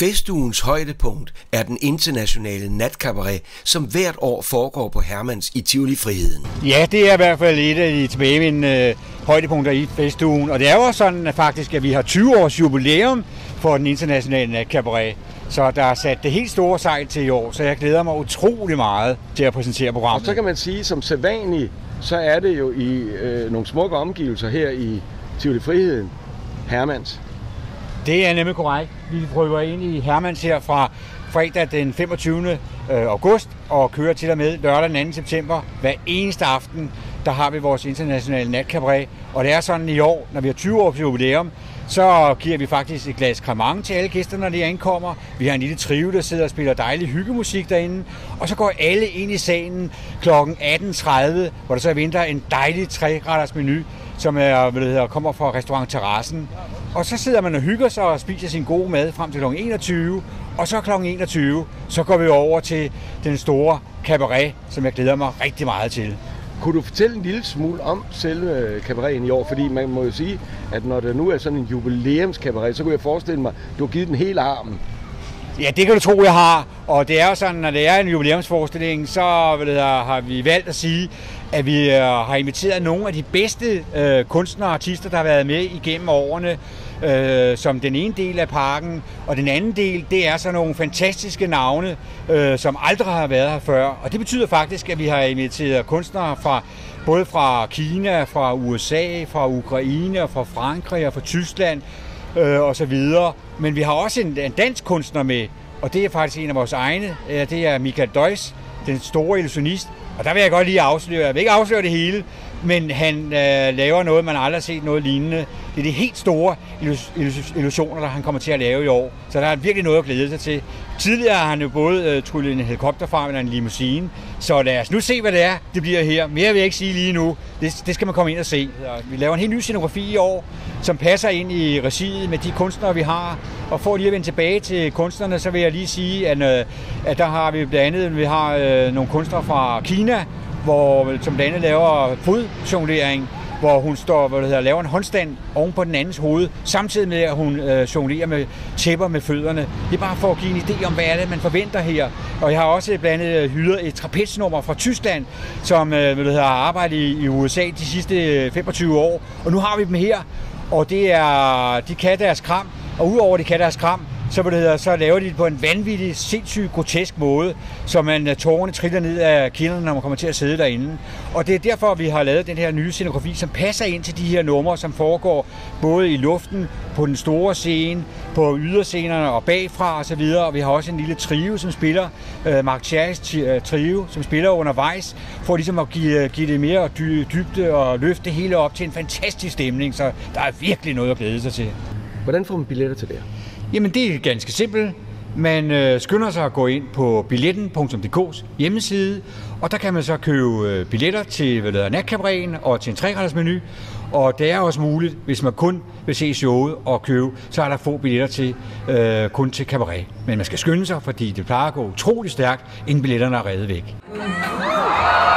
Festugens højdepunkt er den internationale natkabaret, som hvert år foregår på Hermans i Tivoli Friheden. Ja, det er i hvert fald et af de tilbagevendende højdepunkter i festugen. Og det er jo sådan at faktisk, at vi har 20 års jubilæum for den internationale natkabaret. Så der er sat det helt store sejl til i år, så jeg glæder mig utrolig meget til at præsentere programmet. Og så kan man sige, som sædvanligt, så er det jo i nogle smukke omgivelser her i Tivoli Friheden, Hermans. Det er nemlig korrekt. Vi rykker ind i Hermans her fra fredag den 25. august og kører til og med lørdag den 2. september. Hver eneste aften, der har vi vores internationale natkabaret. Og det er sådan i år, når vi har 20 års jubilæum, så giver vi faktisk et glas cremant til alle gæsterne, når de ankommer. Vi har en lille trio, der sidder og spiller dejlig hyggemusik derinde. Og så går alle ind i salen kl. 18.30, hvor der så venter en dejlig 3-retters menu, som kommer fra restaurant Terrassen. Og så sidder man og hygger sig og spiser sin gode mad frem til kl. 21. Og så kl. 21, så går vi over til den store kabaret, som jeg glæder mig rigtig meget til. Kunne du fortælle en lille smule om selve kabareten i år? Fordi man må jo sige, at når der nu er sådan en jubilæumskabaret, så kunne jeg forestille mig, at du har givet den hele armen. Ja, det kan du tro, jeg har. Og det er jo sådan, når det er en jubilæumsforestilling, så har vi valgt at sige, at vi har inviteret nogle af de bedste kunstnere og artister, der har været med igennem årene, som den ene del af parken. Og den anden del, det er så nogle fantastiske navne, som aldrig har været her før. Og det betyder faktisk, at vi har inviteret kunstnere både fra Kina, fra USA, fra Ukraine, fra Frankrig og fra Tyskland og så videre. Men vi har også en dansk kunstner med, og det er faktisk en af vores egne. Det er Michael Deuss, den store illusionist. Og der vil jeg godt lige afsløre, jeg vil ikke afsløre det hele, men han laver noget, man aldrig har set noget lignende. Det er de helt store illusioner, der han kommer til at lave i år. Så der er virkelig noget at glæde sig til. Tidligere har han jo både tryllet en helikopter frem eller en limousine. Så lad os nu se, hvad det er, det bliver her. Mere vil jeg ikke sige lige nu. Det skal man komme ind og se. Vi laver en helt ny scenografi i år, som passer ind i regiet med de kunstnere, vi har. Og for lige at vende tilbage til kunstnerne, så vil jeg lige sige, at der har vi blandt andet nogle kunstnere fra Kina, som blandt andet laver fodjonglering, hvor hun laver en håndstand oven på den andens hoved, samtidig med, at hun jonglerer med tæpper med fødderne. Det er bare for at give en idé om, hvad er det, man forventer her. Og jeg har også blandt andet hyret et trapezsnummer fra Tyskland, som har arbejdet i USA de sidste 25 år. Og nu har vi dem her, og de kan deres kram. Og udover de kan deres kram, så laver de det på en vanvittig, sindssygt grotesk måde, så tårerne triller ned af kinderne, når man kommer til at sidde derinde. Og det er derfor, vi har lavet den her nye scenografi, som passer ind til de her numre, som foregår både i luften, på den store scene, på yderscenerne og bagfra osv. Og vi har også en lille trio, som spiller, Mark Cherrys trio, som spiller undervejs, for ligesom at give det mere dybde og løfte det hele op til en fantastisk stemning. Så der er virkelig noget at glæde sig til. Hvordan får man billetter til det her? Jamen det er ganske simpelt. Man skynder sig at gå ind på billetten.dk's hjemmeside, og der kan man så købe billetter til natkabareten og til en 3-retters menu. Og det er også muligt, hvis man kun vil se showet og købe, så er der få billetter til kun til kabaret. Men man skal skynde sig, fordi det plejer at gå utrolig stærkt, inden billetterne er revet væk.